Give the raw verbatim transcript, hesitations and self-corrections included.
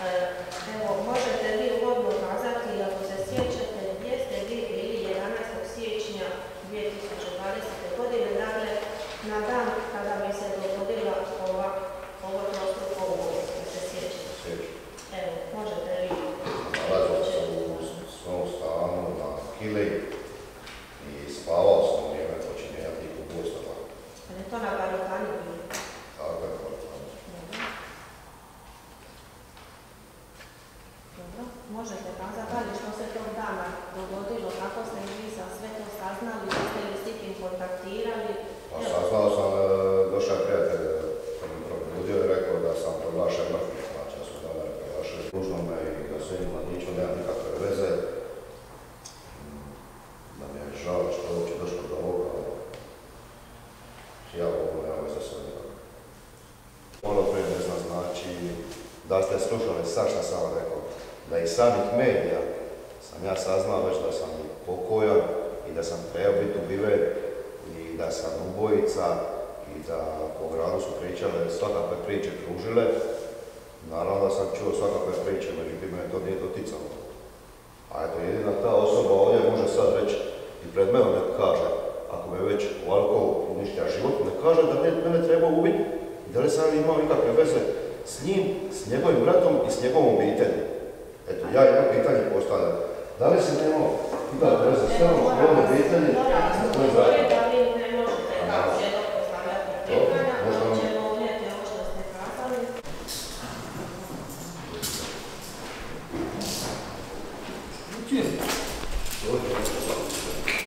Evo, možete vi uvodno kazati, ako se sjećate, gdje ste vi bili jedanaestog siječnja dvije tisuće dvadesete. godine, dakle, na dan kada bi se dogodila ova, ovo trostruko ubojstvo, se sjećate? Evo, možete vi. Nalazio sam u svom stanu na Kili i spavao sam u vrijeme počinjenja tih ubojstava. Ali je to na Barutani bilo? Tako je, Barutani. Dobro, možete kazati što se tog dana dogodilo, kako ste vi za sve to saznali, ste li s tim kontaktirali? Pa saznao sam, došao je prijatelj, kad mi probudio i rekao da sam proglašen mrtvih, znači da su dana proglašeni. Tužno me i da se im mladiću nema nikakve veze, da mi je žao što je uopće došlo do ovoga, ja ovo nema veze sa njima. Ono prije ne znam, znači, da ste slušali sad šta sam vam rekao, da iz samih medija sam ja saznao već da sam pokojan i da sam trebao biti ubiven i da sam ubojica i da po gradu su pričale svakakve priče kružile. Naravno da sam čuo svakakve priče, međutim me to nije doticalo. A eto, jedina ta osoba ovdje može sad reći i pred menom nek kaže, ako me već u alkoholu uništja život, nek kaže da mene treba ubiti i da li sam imao nikakve veze s njim, s njegovim bratom i s njegovom obitelji. Eto, ja jedno pitanje postavljam. Da li se nemao ikakve veze s njegovom obitelji?